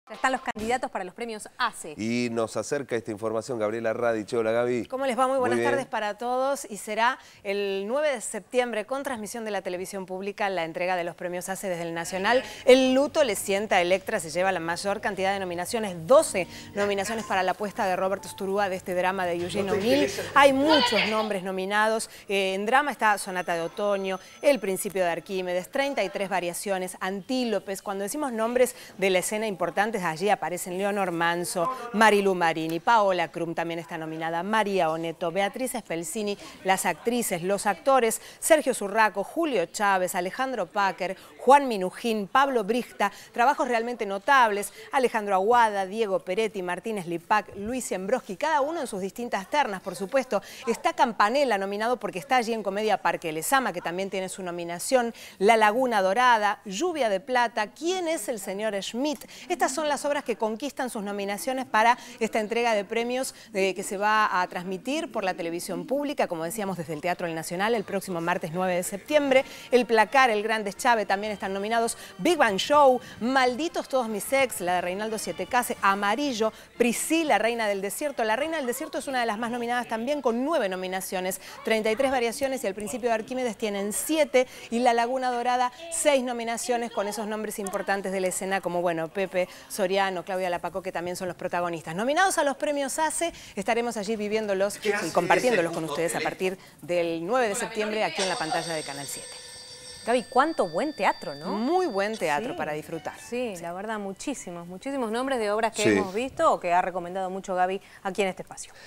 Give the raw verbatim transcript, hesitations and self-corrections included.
Ya están los candidatos para los premios ACE. Y nos acerca esta información Gabriela Radich. Hola, Gaby. ¿Cómo les va? Muy buenas Muy tardes para todos. Y será el nueve de septiembre, con transmisión de la televisión pública, la entrega de los premios ACE desde el Nacional. El luto le sienta a Electra, se lleva la mayor cantidad de nominaciones, doce nominaciones para la apuesta de Robert Sturúa de este drama de Eugene O'Neill. Hay muchos nombres nominados. Eh, en drama está Sonata de Otoño, El Principio de Arquímedes, treinta y tres variaciones, Antílopes. Cuando decimos nombres de la escena importantes, allí aparecen Leonor Manso, Marilu Marini, Paola Krum también está nominada, María Oneto, Beatriz Spelcini, las actrices, los actores, Sergio Zurraco, Julio Chávez, Alejandro Packer, Juan Minujín, Pablo Brichta, trabajos realmente notables, Alejandro Aguada, Diego Peretti, Martínez Lipac, Luis Embroski, cada uno en sus distintas ternas, por supuesto. Está Campanella nominado porque está allí en Comedia Parque Lezama, que también tiene su nominación, La Laguna Dorada, Lluvia de Plata, ¿Quién es el señor Schmidt? Estas son las obras que conquistan sus nominaciones para esta entrega de premios eh, que se va a transmitir por la televisión pública, como decíamos, desde el Teatro del Nacional, el próximo martes nueve de septiembre. El Placar, El Gran Deschave también están nominados, Big Bang Show, Malditos Todos Mis Ex, la de Reinaldo Sietecase, Amarillo, Priscila, Reina del Desierto. La Reina del Desierto es una de las más nominadas también, con nueve nominaciones, treinta y tres variaciones, y El Principio de Arquímedes tienen siete, y La Laguna Dorada, seis nominaciones, con esos nombres importantes de la escena como, bueno, Pepe Soriano, Claudia Lapacó, que también son los protagonistas. Nominados a los premios ACE, estaremos allí viviéndolos y compartiéndolos con ustedes a partir del nueve de septiembre aquí en la pantalla de Canal siete. Gaby, cuánto buen teatro, ¿no? Muy buen teatro Sí, para disfrutar. Sí, sí, la verdad, muchísimos, muchísimos nombres de obras que Sí. hemos visto o que ha recomendado mucho Gaby aquí en este espacio.